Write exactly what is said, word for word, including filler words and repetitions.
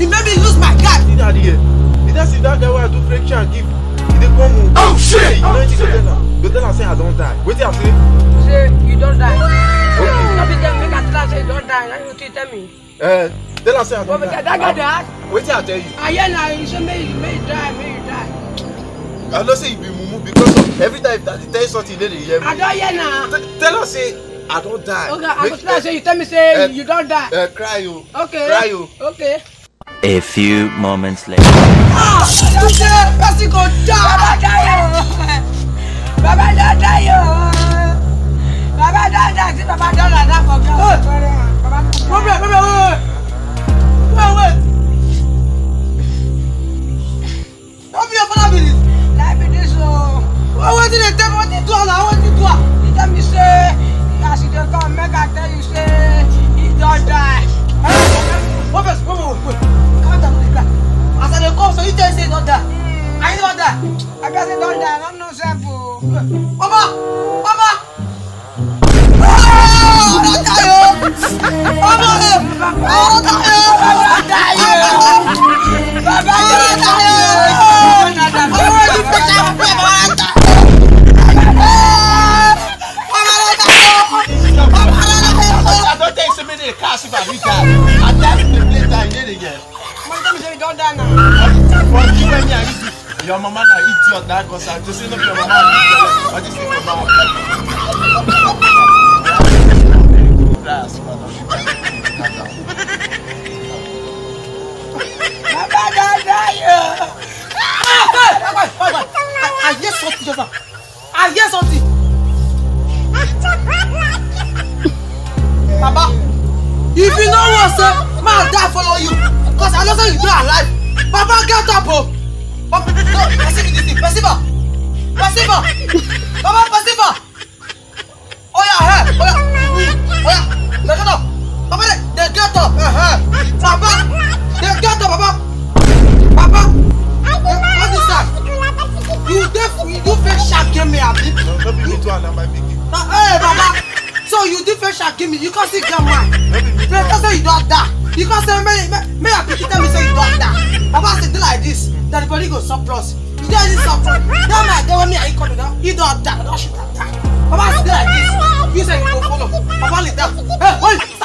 He made me lose my card. See that here? Did I see that guy where I do friction and give? He dey come home. Oh shit! You know what you go tell am? Go tell am say I don't die. Wait till I say. Say you don't die. Okay. Don't be tell me I tell am say you don't die. Now you tell me. Eh, tell am say I don't But die. that guy that. Wait till I tell you. I hear now you say may you may you die, may you die. I know say you be mumu because of every time that they tell you something they dey hear me. I don't hear now. Tell am say I don't die. Okay, I go tell say you tell me say uh, you don't die. Uh, cry you. Okay. Cry you. Okay. A few moments later. Ah! Don't say person go die. Baba die. Baba don't die. Baba don't die. See Baba don't die for God. Baba. Problem, problem, wait, wait, wait. Don't be your father be this. Like be this oh. What did they tell me? What did you do now? What did you do? He tell me say, as he don't come, make I tell you say he don't die. What else? Wait, wait, wait. Calm down, nigga. As I dey come, so you tell me say he don't die. I don't die. I just say don't die. I don't know simple. Papa, Papa. Oh, don't die yo. Papa, oh, don't die yo. Papa, die yo. Papa, don't die yo. I don't think so many cars if I reach that. I die in the place that I need again. My mom say you don't die now. For you when you eat it, your mama na eat your dad because I just say no your mama eat your I just say your mama. Grass, Papa don't die yo. Ah, wait, wait, wait, wait. I hear something just now. I hear something. Papa, if you know what, sir, man, die follow you. Because I know say you dey alive. Papa, get up, oh. Papa, no, perceive this thing. Perceive her. Perceive her. Papa, perceive her. Oh yeah, hey, oh yeah, oh yeah. They get up. Papa, they, they get up. Uh -huh. Papa, they get up, Papa. Papa, they, what is that? You def, you do fake Shaggi me, abi? No, no be me too and my big. Hey, Papa. So you do fake Shaggi me? You can't see get mine. You can't say you don't die. You can't say me, me, me. I pick it tell me say you don't die. Papa say do like this. That the body go surplus. You don't need surplus. That man, they want me and you come down. You don't die. Don't shoot that die. Papa say do like this. You say you go follow. Papa like that. Hey, wait.